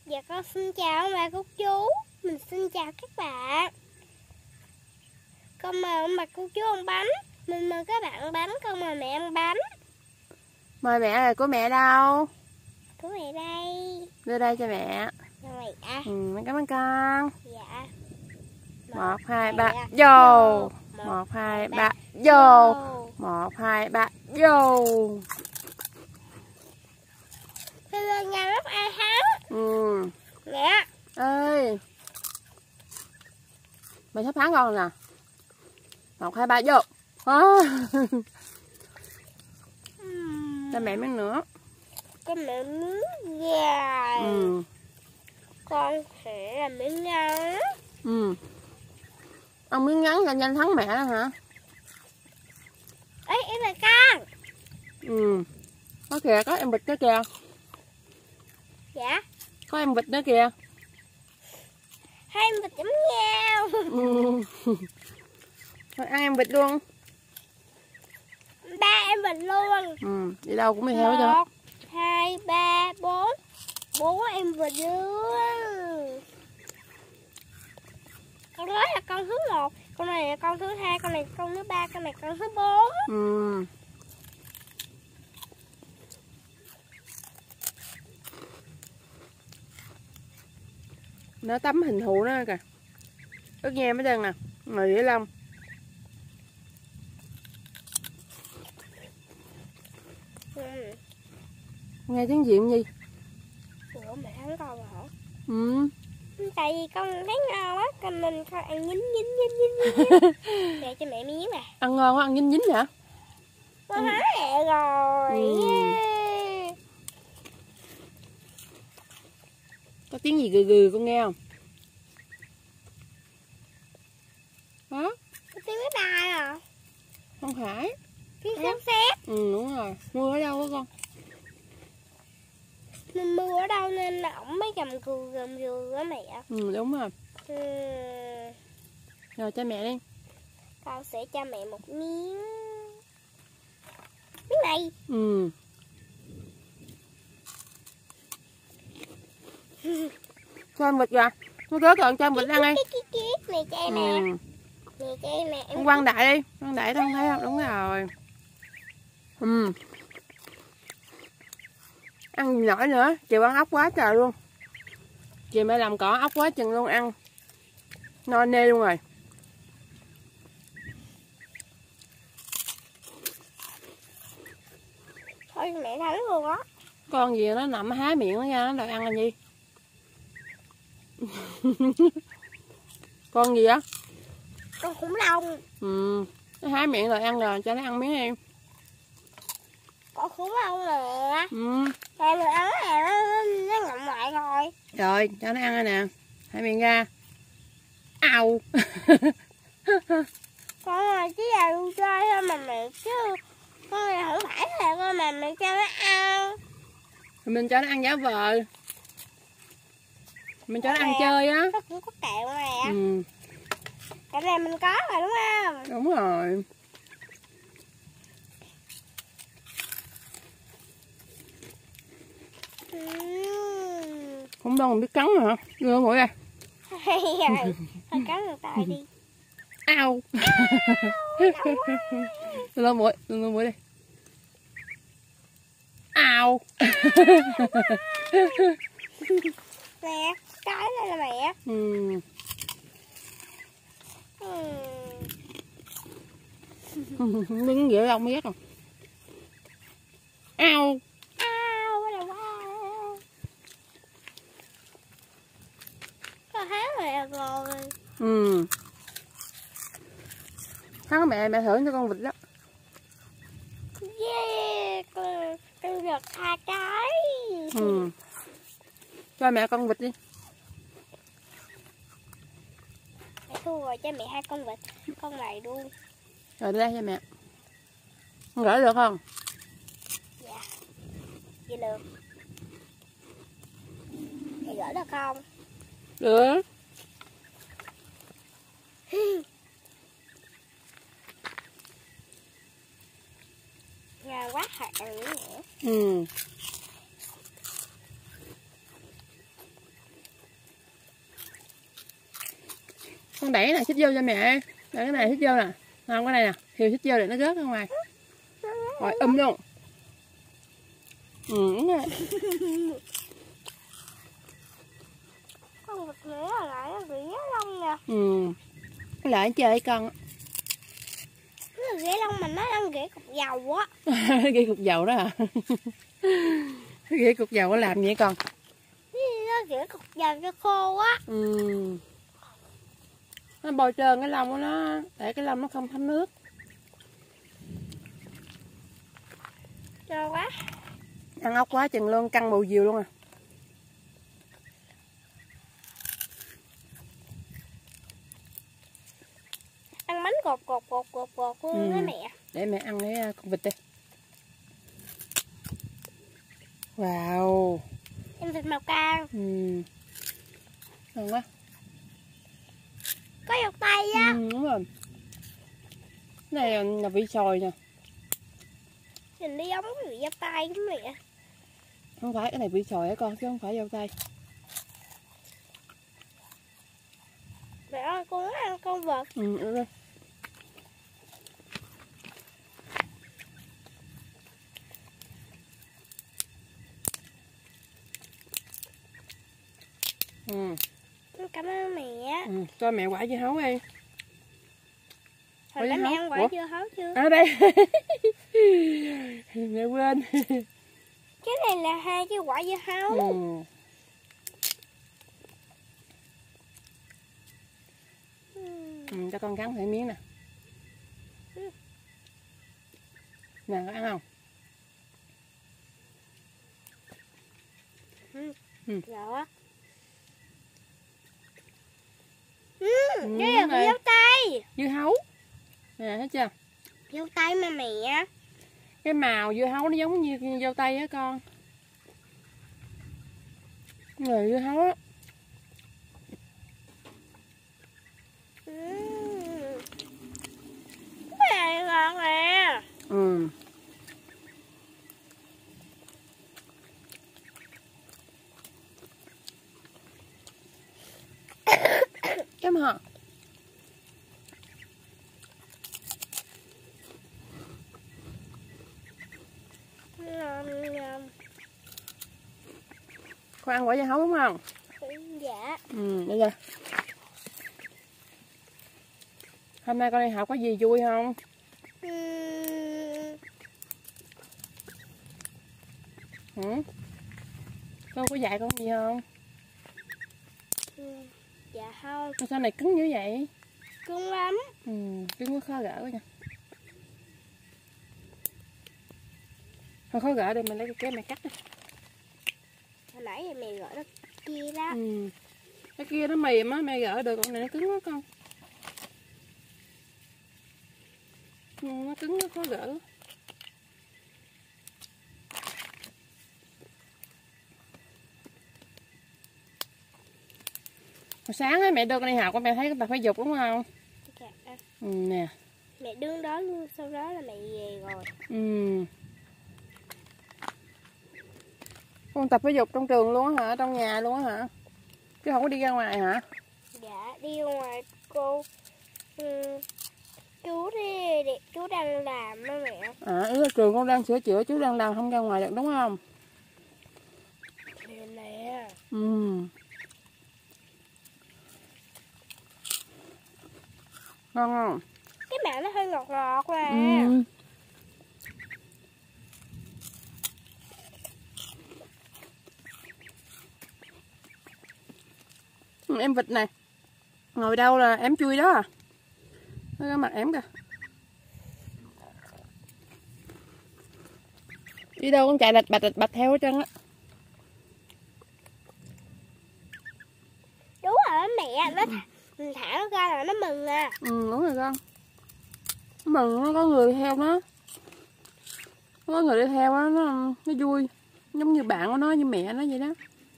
Dạ con xin chào bà cô chú. Mình xin chào các bạn. Con mời ông bà cô chú ăn bánh. Mình mời các bạn ăn bánh, con mời mẹ ăn bánh. Mời mẹ rồi, của mẹ đâu? Của mẹ đây. Đưa đây cho mẹ. Rồi à. Cảm ơn con. Dạ. 1, 2, 3, vô. 1, 2, 3, vô. 1, 2, 3, vô. Bây giờ nhà lớp ai thắng? Mẹ ơi, mày sắp thắng con nè. 1, 2, 3, vô. Cho mẹ miếng nữa. Con mẹ miếng dài. Con sẽ làm miếng ngắn. Ăn miếng ngắn cho nhanh thắng mẹ đó hả? Ấy em là con. Có kìa, có em vịt đó kìa. Dạ. Có em vịt nữa kìa. Hai em vịt giống nhau. Thôi ăn em vịt luôn. 3 em vịt luôn. Đi đâu cũng đi theo hết trơn. 1, 2, 3, 4. 4 em vịt luôn. Con nói là con thứ 1, con này là con thứ 2, con này con thứ 3, con này con thứ 4. Nó tắm hình thù nó kìa. Ướt nhem hết trơn nè. Ngồi dễ lông. Nghe tiếng gì gì? Ủa mẹ thắng con rồi hả? Tại vì con thấy ngon quá, con mình con ăn nhín. Để cho mẹ miếng nè. Ăn ngon quá, ăn dính hả? Con hái mẹ rồi. Có tiếng gì gừ con nghe không? Hả? Có tiếng máy bay à? Không phải. Tiếng sấm sét. Đúng rồi. Mưa ở đâu á con? Mình mưa ở đâu nên là ổng mới gầm gừ á mẹ. Đúng rồi. Rồi cho mẹ đi. Con sẽ cho mẹ một miếng. Miếng này. Cho em vịt kìa. Nó kéo còn cho em vịt ăn đi. Này cho em nè. Này cho em nè. Con quăng đại đi. Quăng đại tao không thấy không? Đúng rồi. Ăn gì nổi nữa. Chiều ăn ốc quá trời luôn. Chiều mẹ làm cỏ ốc quá chừng luôn ăn. No nê luôn rồi. Thôi mẹ thắng luôn á. Con gì nó nằm há miệng nó ra nó đòi ăn làm gì? Con gì á? Con khủng long. Nó há miệng rồi ăn rồi, cho nó ăn miếng đi. Con khủng long nè. Em được ăn nè, nó ngậm lại rồi. Rồi, cho nó ăn rồi nè. Há miệng ra. Au. Con là chỉ là vui chơi thôi mà mẹ chứ. Con này không phải là con mà mẹ cho nó ăn. Thì mình cho nó ăn giả vờ. Mình cho nó ăn chơi á. Nó cũng có kẹo nè. Cái này mình có rồi đúng không? Đúng rồi. Không đâu mà biết cắn hả? Đưa mũi ra. Hay rồi. Thôi cắn người tay đi. Au. Đưa mũi đi. Au. Nè, cái này là mẹ. Miếng dễ không biết không? Au. Au, cái này wow. Con thấy mẹ rồi. Thắng mẹ thưởng cho con vịt đó. Yeah, con được 2 cái. Cho mẹ con vịt đi. Mẹ thu rồi cho mẹ 2 con vịt. Con này luôn. Rồi đưa đây cho mẹ. Con gửi được không? Dạ. Vậy được. Mẹ gửi được không? Được. Nhà quá hạt nữa. Con đẩy nè, xích vô cho mẹ. Để cái này xích vô nè. Không, cái này nè, Hiều xích vô để nó rớt ra ngoài. Rồi luôn. Nè. Con vật nữa lại nó bị ghé lông nè. Lại chơi con. Cái ghé lông mình nó ăn ghẻ cục dầu á. Ghẻ cục dầu đó hả? Ghẻ cục dầu có làm gì con? Nó ghẻ cục dầu cho khô á. Nó bôi trơn cái lông của nó để cái lông nó không thấm nước. Cho quá. Ăn ốc quá chừng luôn, căng bầu diều luôn à. Ăn bánh cột luôn đó mẹ. Để mẹ ăn cái con vịt đi. Wow. Em thịt màu cam. Ngon quá. Có dọc tay á. Đúng rồi. Cái này là vị sòi nè. Nhìn đi giống cái vị dao tay của mẹ. Không phải, cái này vị sòi hả con, chứ không phải dao tay. Mẹ ơi, con muốn ăn con vật. Đúng rồi. Cảm ơn mẹ. Cho mẹ quả dưa hấu đi. Hồi nãy mẹ ăn quả dưa hấu chưa? À đây. Mẹ quên. Cái này là 2 cái quả dưa hấu. Cho con cắn thử miếng nè. Nè, có ăn không? Dạ. Đây là dao tay. Dưa hấu. Nè, thấy chưa? Dao tay mà mẹ. Cái màu dưa hấu nó giống như dao tay á con. Người dưa hấu á. Cái này ngon nè. Cái mà con ăn quả dưa hấu đúng không? Dạ. Đây nè. Hôm nay con đi học có gì vui không? Cô có dạy con gì không? Dạ không. Sao này cứng dữ vậy? Cứng lắm. Cứng quá khó gỡ quá nha. Thôi khó gỡ đi, mình lấy cái kéo mẹ cắt đi. Hồi nãy mẹ gỡ nó kia đó. Cái kia nó mềm á, mẹ gỡ được, con này nó cứng quá con. Nó cứng nó khó gỡ. Hồi sáng á mẹ đưa con đi học, con mẹ thấy bà phải dục đúng không? Dạ. Nè. Mẹ đứng đó luôn, sau đó là mẹ về rồi. Con tập thể dục trong trường luôn á hả? Trong nhà luôn á hả? Chứ không có đi ra ngoài hả? Dạ, đi ra ngoài cô. Chú đang làm đó mẹ. Ý là trường con đang sửa chữa, chú đang làm không ra ngoài được đúng không? Nè. Ngon không? Cái mẹ nó hơi ngọt ngọt nè. Em vịt này. Ngồi đâu là em chui đó à? Nó cái mặt em kìa. Đi đâu cũng chạy lạch bạch theo hết trơn á. Đúng rồi mẹ, nó thả nó ra là nó mừng à. Đúng rồi con. Nó mừng, nó có người theo nó. Có người đi theo đó, nó vui. Giống như bạn của nó, như mẹ nó vậy đó.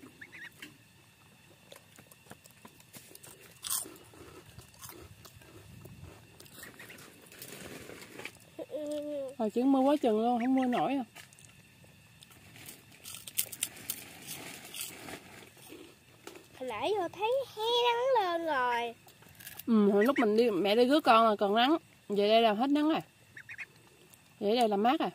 Hồi chứ mưa quá chừng luôn, không mưa nổi à. Hồi nãy vô thấy hé nắng lên rồi. Hồi lúc mình đi mẹ đi rước con là còn nắng, về đây là hết nắng rồi, về đây là mát rồi.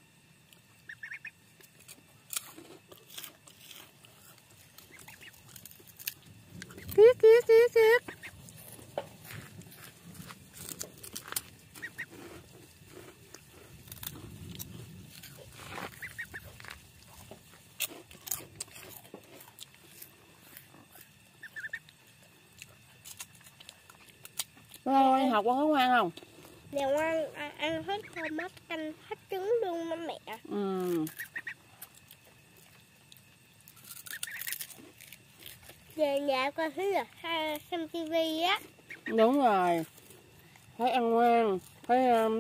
Kiết kiết kiết kiết. Con học con có ngoan không? Dạ ngoan, ăn hết cơm hết canh hết trứng luôn đó mẹ. Về nhà con thấy là xem tivi á. Đúng rồi, phải ăn ngoan, phải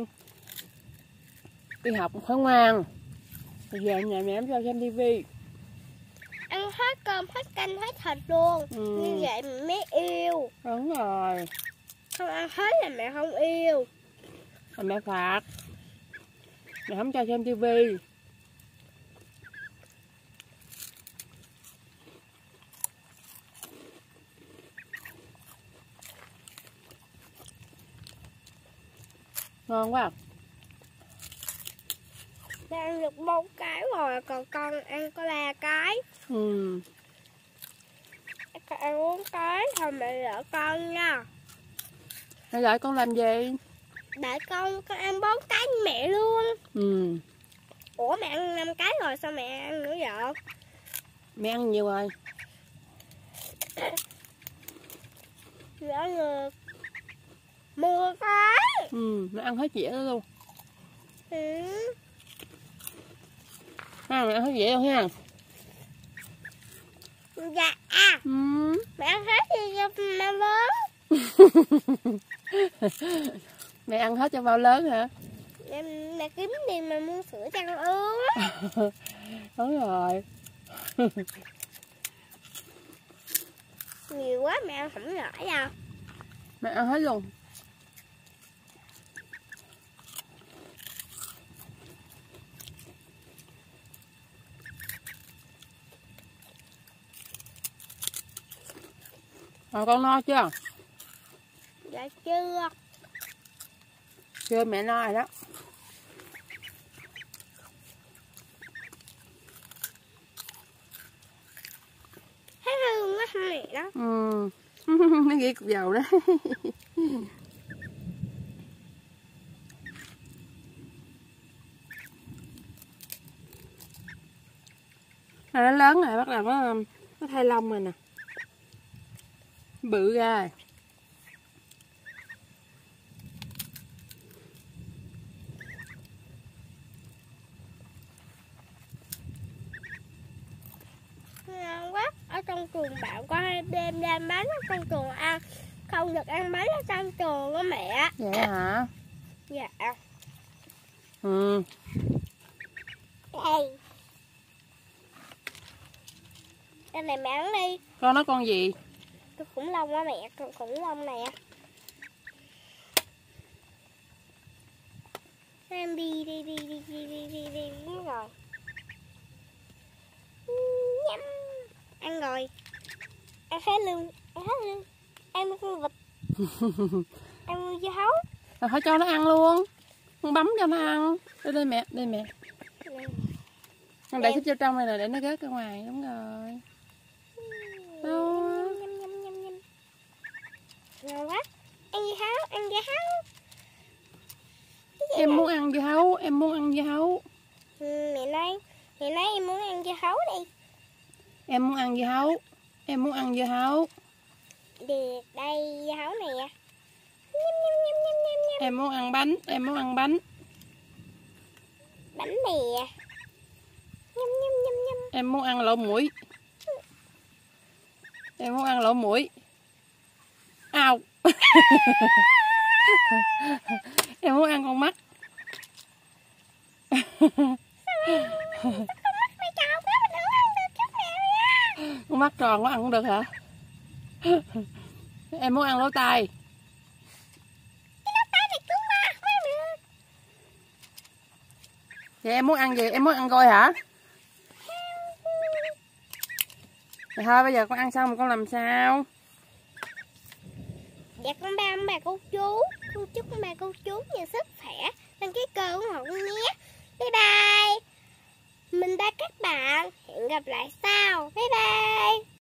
đi học phải ngoan. Bây giờ nhà mẹ em cho xem tivi. Ăn hết cơm hết canh hết thịt luôn. Như vậy mình mới yêu. Đúng rồi. Không ăn hết là mẹ không yêu. Là mẹ phạt. Mẹ không cho xem tivi. Ngon quá. Đã ăn được 4 cái rồi, còn con ăn có 3 cái. Con ăn 4 cái thôi mẹ lỡ con nha. Mẹ đợi con làm gì? Để con ăn 4 cái như mẹ luôn. Ủa mẹ ăn 5 cái rồi sao mẹ ăn nữa vậy? Mẹ ăn nhiều rồi. Mẹ ăn được 10 cái. Mẹ ăn hết dĩa đó luôn. Mẹ ăn hết dĩa luôn ha. Dạ. Mẹ ăn hết thì cho mẹ lớn. Mẹ ăn hết cho bao lớn hả? Mẹ kiếm đi mà mua sữa cho con uống. Đúng rồi. Nhiều quá mẹ ăn không nổi đâu. Mẹ ăn hết luôn. Rồi con no chưa? Dạ chưa. Chưa, mẹ no rồi đó. Thấy hương quá mẹ đó. Nó ghi cục dầu đó. Nó lớn rồi, bắt đầu nó thay lông rồi nè. Bự ra rồi. Ngon quá. Ở trong trường bạn có đem bánh ở trong trường ăn. Không được ăn bánh ở trong trường đó mẹ. Vậy hả? Dạ. Đây. Đây này mẹ ăn đi. Con nói con gì? Con khủng long á mẹ, con khủng long nè. Em đi đúng rồi. Nhắm. Ăn rồi. Ăn hết luôn, ăn hết luôn. Ăn con vịt. Ăn dưa hấu. Rồi phải cho nó ăn luôn. Con bấm cho nó ăn. Đây mẹ, đây mẹ. Con để xích vô trong này nè để nó rớt ra ngoài, đúng rồi. Đó. Ngon quá. Ăn dưa hấu, ăn dưa hấu. Em muốn ăn dưa hấu, em muốn ăn dưa hấu. Mẹ nói em muốn ăn dưa hấu đi. Em muốn ăn dưa hấu, em muốn ăn dưa hấu. Được, đây dưa hấu nè. Em muốn ăn bánh, em muốn ăn bánh. Bánh nè. Em muốn ăn lỗ mũi. Em muốn ăn lỗ mũi. Ao. Em muốn ăn con mắt. Con mắt tròn quá ăn cũng được hả? Em muốn ăn lỗ tai. Vậy em muốn ăn gì? Em muốn ăn coi hả? Thì thôi bây giờ con ăn xong rồi con làm sao? Dạ con ba ông bà cô chú. Con chúc ông bà cô chú nhiều sức khỏe. Đăng ký kênh ủng hộ con nhé. Bye bye. Mình đã các bạn. Hẹn gặp lại sau. Bye bye.